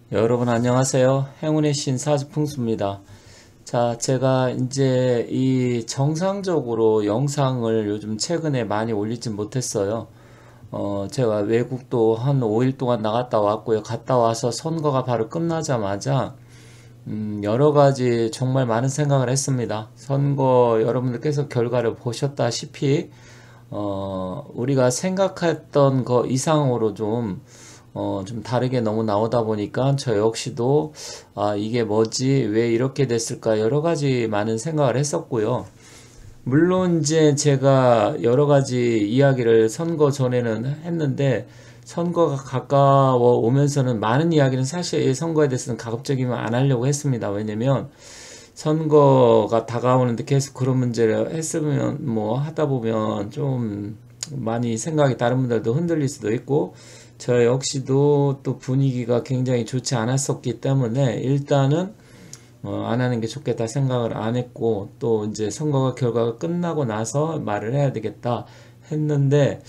여러분 안녕하세요. 행운의 신 사주풍수입니다. 자, 제가 이제 이 정상적으로 영상을 요즘 최근에 많이 올리진 못했어요. 제가 외국도 한 5일 동안 나갔다 왔고요. 갔다 와서 선거가 바로 끝나자마자 여러 가지 정말 많은 생각을 했습니다. 선거 여러분들께서 결과를 보셨다시피 우리가 생각했던 거 이상으로 좀 다르게 너무 나오다 보니까 저 역시도 이게 뭐지? 왜 이렇게 됐을까? 여러 가지 많은 생각을 했었고요. 물론 이제 제가 여러 가지 이야기를 선거 전에는 했는데 선거가 가까워 오면서는 많은 이야기는 사실 이 선거에 대해서는 가급적이면 안 하려고 했습니다. 왜냐면 선거가 다가오는데 계속 그런 문제를 했으면 뭐 하다 보면 좀 많이 생각이 다른 분들도 흔들릴 수도 있고 저 역시도 또 분위기가 굉장히 좋지 않았었기 때문에 일단은 안 하는 게 좋겠다 생각을 안 했고 또 이제 선거가 결과가 끝나고 나서 말을 해야 되겠다 했는데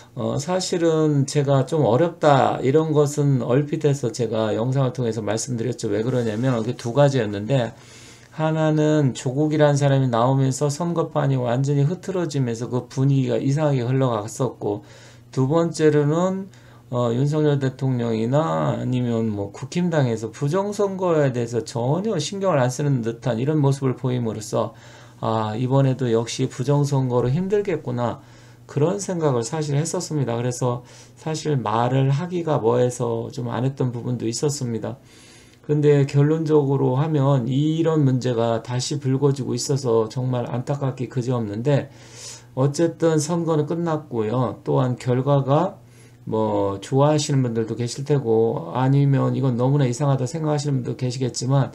사실은 제가 좀 어렵다 이런 것은 얼핏해서 제가 영상을 통해서 말씀드렸죠. 왜 그러냐면 그게 두 가지였는데 하나는 조국이라는 사람이 나오면서 선거판이 완전히 흐트러지면서 그 분위기가 이상하게 흘러갔었고 두 번째로는 윤석열 대통령이나 아니면 뭐 국힘당에서 부정선거에 대해서 전혀 신경을 안 쓰는 듯한 이런 모습을 보임으로써 이번에도 역시 부정선거로 힘들겠구나 그런 생각을 사실 했었습니다. 그래서 사실 말을 하기가 뭐해서 좀 안 했던 부분도 있었습니다. 근데 결론적으로 하면 이런 문제가 다시 불거지고 있어서 정말 안타깝기 그지없는데 어쨌든 선거는 끝났고요. 또한 결과가 뭐 좋아하시는 분들도 계실 테고 아니면 이건 너무나 이상하다 생각하시는 분도 계시겠지만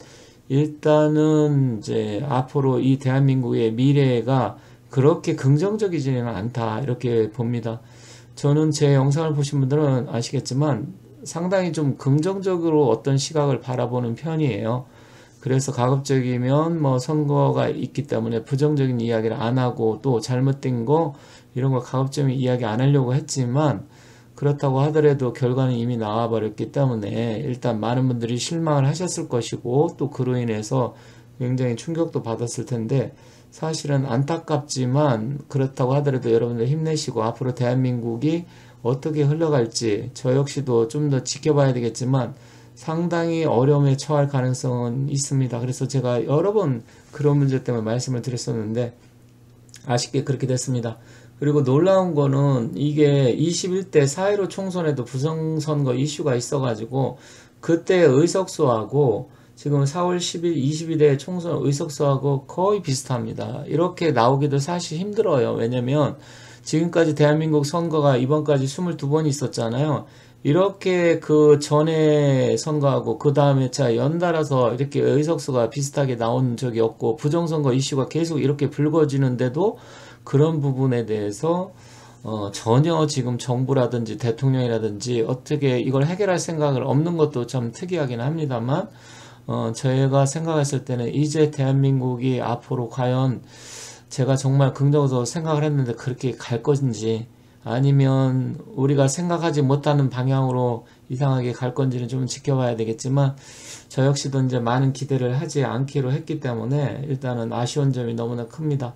일단은 이제 앞으로 이 대한민국의 미래가 그렇게 긍정적이지는 않다 이렇게 봅니다. 저는 제 영상을 보신 분들은 아시겠지만 상당히 좀 긍정적으로 어떤 시각을 바라보는 편이에요. 그래서 가급적이면 뭐 선거가 있기 때문에 부정적인 이야기를 안 하고 또 잘못된 거 이런 거 가급적이면 이야기 안 하려고 했지만 그렇다고 하더라도 결과는 이미 나와버렸기 때문에 일단 많은 분들이 실망을 하셨을 것이고 또 그로 인해서 굉장히 충격도 받았을 텐데 사실은 안타깝지만 그렇다고 하더라도 여러분들 힘내시고 앞으로 대한민국이 어떻게 흘러갈지 저 역시도 좀 더 지켜봐야 되겠지만 상당히 어려움에 처할 가능성은 있습니다. 그래서 제가 여러 번 그런 문제 때문에 말씀을 드렸었는데 아쉽게 그렇게 됐습니다. 그리고 놀라운 거는 이게 21대 4.15 총선에도 부정선거 이슈가 있어가지고 그때 의석수하고 지금 4월 10일 22대 총선 의석수하고 거의 비슷합니다. 이렇게 나오기도 사실 힘들어요. 왜냐면 지금까지 대한민국 선거가 이번까지 22번 있었잖아요. 이렇게 그 전에 선거하고 그 다음에 자 연달아서 이렇게 의석수가 비슷하게 나온 적이 없고 부정선거 이슈가 계속 이렇게 불거지는데도 그런 부분에 대해서 전혀 지금 정부라든지 대통령이라든지 어떻게 이걸 해결할 생각을 없는 것도 참 특이하긴 합니다만 저희가 생각했을 때는 이제 대한민국이 앞으로 과연 제가 정말 긍정적으로 생각을 했는데 그렇게 갈 것인지 아니면 우리가 생각하지 못하는 방향으로 이상하게 갈 건지는 좀 지켜봐야 되겠지만 저 역시도 이제 많은 기대를 하지 않기로 했기 때문에 일단은 아쉬운 점이 너무나 큽니다.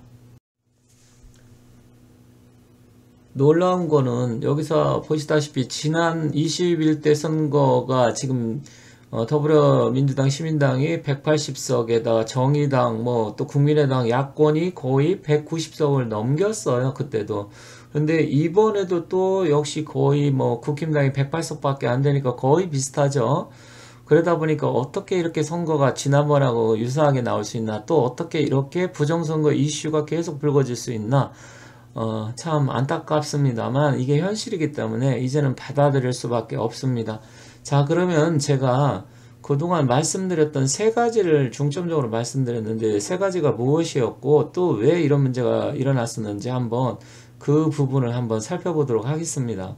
놀라운 거는 여기서 보시다시피 지난 20일 때 선거가 지금 더불어민주당 시민당이 180석에다가 정의당 뭐 또 국민의당 야권이 거의 190석을 넘겼어요. 그때도. 근데 이번에도 또 역시 거의 뭐 국힘당이 108석밖에 안 되니까 거의 비슷하죠. 그러다 보니까 어떻게 이렇게 선거가 지난번하고 유사하게 나올 수 있나 또 어떻게 이렇게 부정선거 이슈가 계속 불거질 수 있나 참 안타깝습니다만 이게 현실이기 때문에 이제는 받아들일 수밖에 없습니다. 자, 그러면 제가 그동안 말씀드렸던 세 가지를 중점적으로 말씀드렸는데 세 가지가 무엇이었고 또 왜 이런 문제가 일어났었는지 한번 그 부분을 한번 살펴보도록 하겠습니다.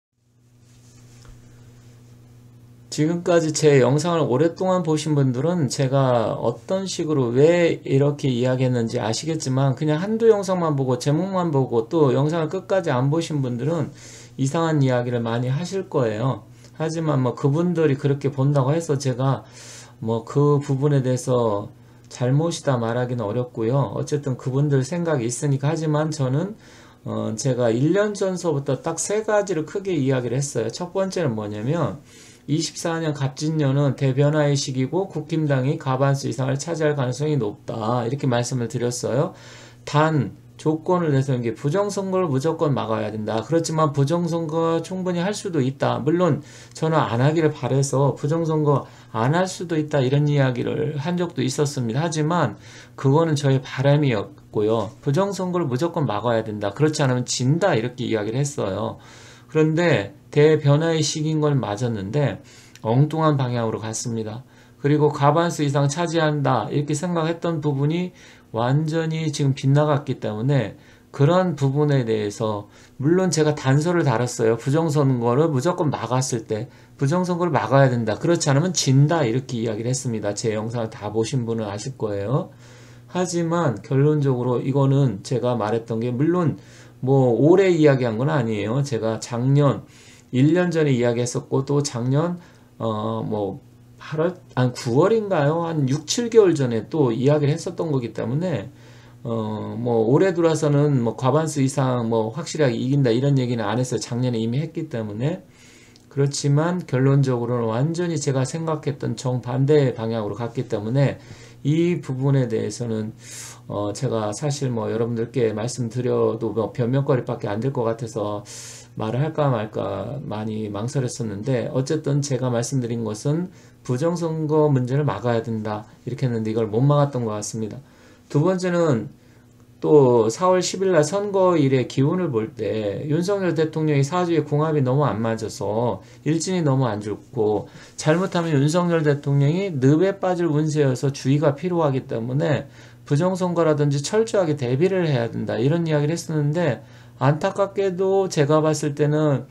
지금까지 제 영상을 오랫동안 보신 분들은 제가 어떤 식으로 왜 이렇게 이야기했는지 아시겠지만 그냥 한두 영상만 보고 제목만 보고 또 영상을 끝까지 안 보신 분들은 이상한 이야기를 많이 하실 거예요. 하지만 뭐 그분들이 그렇게 본다고 해서 제가 뭐 그 부분에 대해서 잘못이다 말하기는 어렵고요. 어쨌든 그분들 생각이 있으니까. 하지만 저는 제가 1년 전서부터 딱 세 가지를 크게 이야기를 했어요. 첫 번째는 뭐냐면 24년 갑진년은 대변화의 시기고 국힘당이 과반수 이상을 차지할 가능성이 높다, 이렇게 말씀을 드렸어요. 단 조건을 내세운 게 부정선거를 무조건 막아야 된다. 그렇지만 부정선거 충분히 할 수도 있다. 물론 저는 안 하기를 바래서 부정선거 안 할 수도 있다, 이런 이야기를 한 적도 있었습니다. 하지만 그거는 저의 바람이었고요. 부정선거를 무조건 막아야 된다. 그렇지 않으면 진다, 이렇게 이야기를 했어요. 그런데 대변화의 시기인 건 맞았는데 엉뚱한 방향으로 갔습니다. 그리고 과반수 이상 차지한다, 이렇게 생각했던 부분이 완전히 지금 빗나갔기 때문에 그런 부분에 대해서 물론 제가 단서를 달았어요. 부정선거를 무조건 막았을 때 부정선거를 막아야 된다. 그렇지 않으면 진다, 이렇게 이야기를 했습니다. 제 영상을 다 보신 분은 아실 거예요. 하지만 결론적으로 이거는 제가 말했던 게 물론 뭐 올해 이야기한 건 아니에요. 제가 작년 1년 전에 이야기했었고 또 작년 뭐 8월, 한 9월인가요? 한 6, 7개월 전에 또 이야기를 했었던 거기 때문에, 뭐, 올해 들어서는 뭐 과반수 이상 뭐 확실하게 이긴다, 이런 얘기는 안 했어요. 작년에 이미 했기 때문에. 그렇지만 결론적으로는 완전히 제가 생각했던 정반대 방향으로 갔기 때문에 이 부분에 대해서는 제가 사실 뭐 여러분들께 말씀드려도 뭐 변명거리밖에 안 될 것 같아서 말을 할까 말까 많이 망설였었는데, 어쨌든 제가 말씀드린 것은 부정선거 문제를 막아야 된다, 이렇게 했는데 이걸 못 막았던 것 같습니다. 두 번째는 또 4월 10일 날 선거일의 기운을 볼 때 윤석열 대통령이 사주의 궁합이 너무 안 맞아서 일진이 너무 안 좋고, 잘못하면 윤석열 대통령이 늪에 빠질 운세여서 주의가 필요하기 때문에 부정선거라든지 철저하게 대비를 해야 된다, 이런 이야기를 했었는데, 안타깝게도 제가 봤을 때는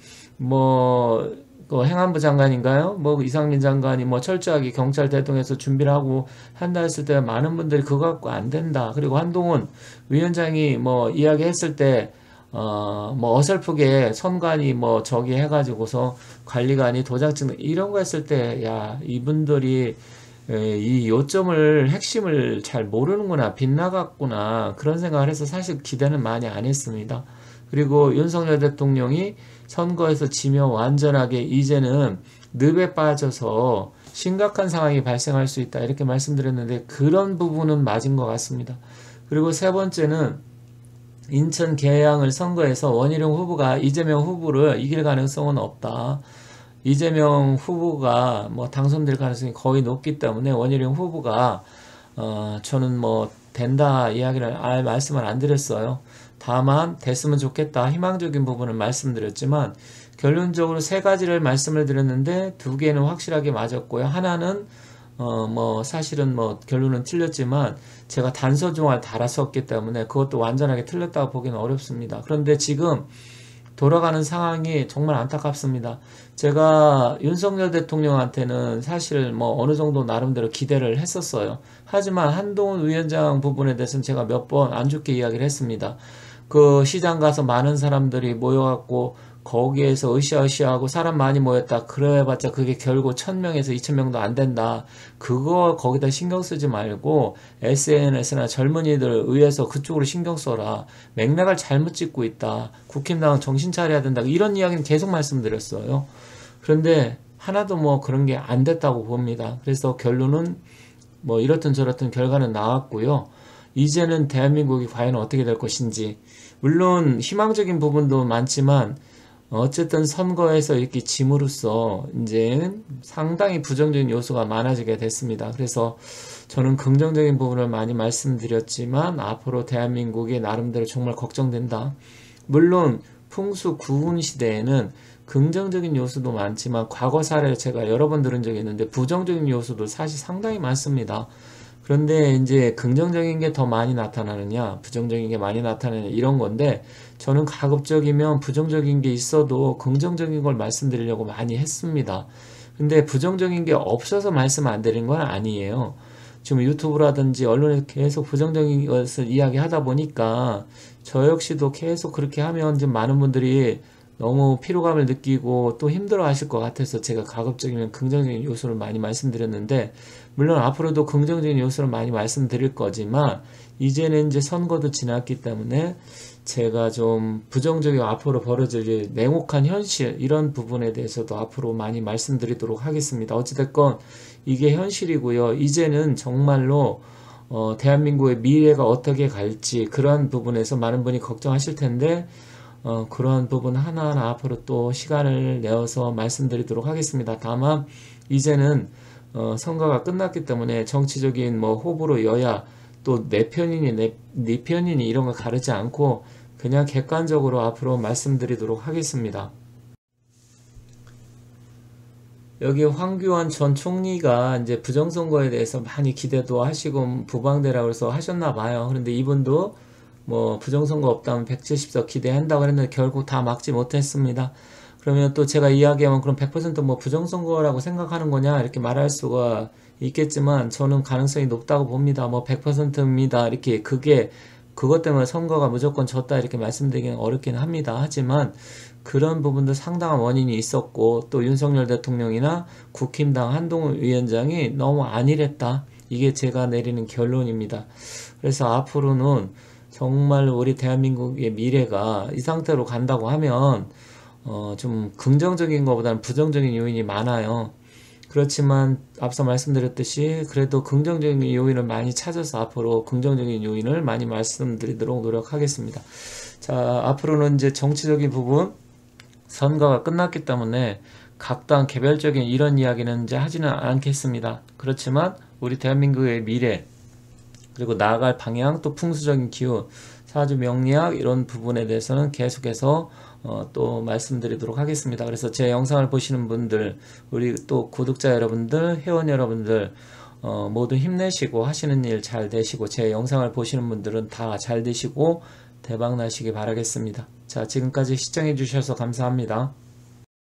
뭐 그 행안부 장관인가요? 뭐 이상민 장관이 뭐 철저하게 경찰 대동해서 준비를 하고 한다 했을 때 많은 분들이 그거 갖고 안 된다. 그리고 한동훈 위원장이 뭐 이야기했을 때 뭐 어설프게 선관위 뭐 저기 해가지고서 관리관이 도장 찍는 이런 거 했을 때, 야, 이분들이 이 요점을 핵심을 잘 모르는구나, 빗나갔구나, 그런 생각을 해서 사실 기대는 많이 안 했습니다. 그리고 윤석열 대통령이 선거에서 지면 완전하게 이제는 늪에 빠져서 심각한 상황이 발생할 수 있다, 이렇게 말씀드렸는데 그런 부분은 맞은 것 같습니다. 그리고 세 번째는 인천 계양을 선거에서 원희룡 후보가 이재명 후보를 이길 가능성은 없다. 이재명 후보가 뭐 당선될 가능성이 거의 높기 때문에 원희룡 후보가 저는 뭐 된다 이야기를 말씀을 안 드렸어요. 다만 됐으면 좋겠다, 희망적인 부분을 말씀드렸지만 결론적으로 세 가지를 말씀을 드렸는데 두 개는 확실하게 맞았고요. 하나는 뭐 사실은 뭐 결론은 틀렸지만 제가 단서종을 달았었기 때문에 그것도 완전하게 틀렸다고 보기는 어렵습니다. 그런데 지금 돌아가는 상황이 정말 안타깝습니다. 제가 윤석열 대통령한테는 사실 뭐 어느 정도 나름대로 기대를 했었어요. 하지만 한동훈 위원장 부분에 대해서는 제가 몇 번 안 좋게 이야기를 했습니다. 그 시장 가서 많은 사람들이 모여갖고 거기에서 으쌰으쌰하고 사람 많이 모였다, 그래봤자 그게 결국 1000명에서 2000명도 안 된다. 그거 거기다 신경 쓰지 말고 SNS나 젊은이들 의해서 그쪽으로 신경 써라. 맥락을 잘못 짚고 있다. 국힘당은 정신 차려야 된다. 이런 이야기는 계속 말씀드렸어요. 그런데 하나도 뭐 그런 게 안 됐다고 봅니다. 그래서 결론은 뭐 이렇든 저렇든 결과는 나왔고요. 이제는 대한민국이 과연 어떻게 될 것인지, 물론 희망적인 부분도 많지만 어쨌든 선거에서 이렇게 짐으로써 이제 상당히 부정적인 요소가 많아지게 됐습니다. 그래서 저는 긍정적인 부분을 많이 말씀드렸지만 앞으로 대한민국이 나름대로 정말 걱정된다. 물론 풍수 구운 시대에는 긍정적인 요소도 많지만 과거 사례를 제가 여러 번 들은 적이 있는데 부정적인 요소도 사실 상당히 많습니다. 그런데 이제 긍정적인 게 더 많이 나타나느냐, 부정적인 게 많이 나타나느냐, 이런 건데 저는 가급적이면 부정적인 게 있어도 긍정적인 걸 말씀드리려고 많이 했습니다. 근데 부정적인 게 없어서 말씀 안 드린 건 아니에요. 지금 유튜브라든지 언론에서 계속 부정적인 것을 이야기하다 보니까 저 역시도 계속 그렇게 하면 좀 많은 분들이 너무 피로감을 느끼고 또 힘들어 하실 것 같아서 제가 가급적이면 긍정적인 요소를 많이 말씀드렸는데, 물론 앞으로도 긍정적인 요소를 많이 말씀드릴 거지만 이제는 이제 선거도 지났기 때문에 제가 좀 부정적이고 앞으로 벌어질 일, 냉혹한 현실, 이런 부분에 대해서도 앞으로 많이 말씀드리도록 하겠습니다. 어찌됐건 이게 현실이고요. 이제는 정말로 대한민국의 미래가 어떻게 갈지, 그런 부분에서 많은 분이 걱정하실 텐데, 그런 부분 하나하나 앞으로 또 시간을 내어서 말씀드리도록 하겠습니다. 다만 이제는 선거가 끝났기 때문에 정치적인 뭐 호불호, 여야, 또 내 편이니 네 편이니 이런 거 가르지 않고 그냥 객관적으로 앞으로 말씀드리도록 하겠습니다. 여기 황교안 전 총리가 이제 부정선거에 대해서 많이 기대도 하시고 부방대라고 해서 하셨나 봐요. 그런데 이분도 뭐 부정선거 없다면 170석 기대한다고 했는데 결국 다 막지 못했습니다. 그러면 또 제가 이야기하면 그럼 100%뭐 부정선거라고 생각하는 거냐 이렇게 말할 수가 있겠지만, 저는 가능성이 높다고 봅니다. 뭐 100%입니다. 이렇게 그것 때문에 선거가 무조건 졌다 이렇게 말씀드리기는 어렵긴 합니다. 하지만 그런 부분도 상당한 원인이 있었고, 또 윤석열 대통령이나 국힘당 한동훈 위원장이 너무 안일했다. 이게 제가 내리는 결론입니다. 그래서 앞으로는 정말 우리 대한민국의 미래가 이 상태로 간다고 하면 좀 긍정적인 것보다는 부정적인 요인이 많아요. 그렇지만 앞서 말씀드렸듯이 그래도 긍정적인 요인을 많이 찾아서 앞으로 긍정적인 요인을 많이 말씀드리도록 노력하겠습니다. 자, 앞으로는 이제 정치적인 부분, 선거가 끝났기 때문에 각 당 개별적인 이런 이야기는 이제 하지는 않겠습니다. 그렇지만 우리 대한민국의 미래, 그리고 나아갈 방향, 또 풍수적인 기운, 사주 명리학 이런 부분에 대해서는 계속해서 또 말씀드리도록 하겠습니다. 그래서 제 영상을 보시는 분들, 우리 또 구독자 여러분들, 회원 여러분들 모두 힘내시고 하시는 일 잘 되시고, 제 영상을 보시는 분들은 다 잘 되시고 대박 나시기 바라겠습니다. 자, 지금까지 시청해 주셔서 감사합니다.